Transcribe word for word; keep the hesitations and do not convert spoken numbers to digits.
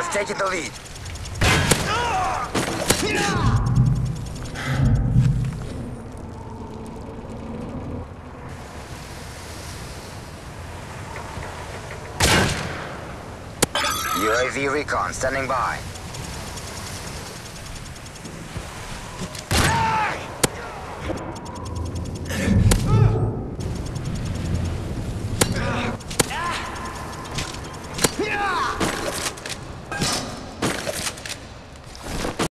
has taken the lead. U A V recon standing by.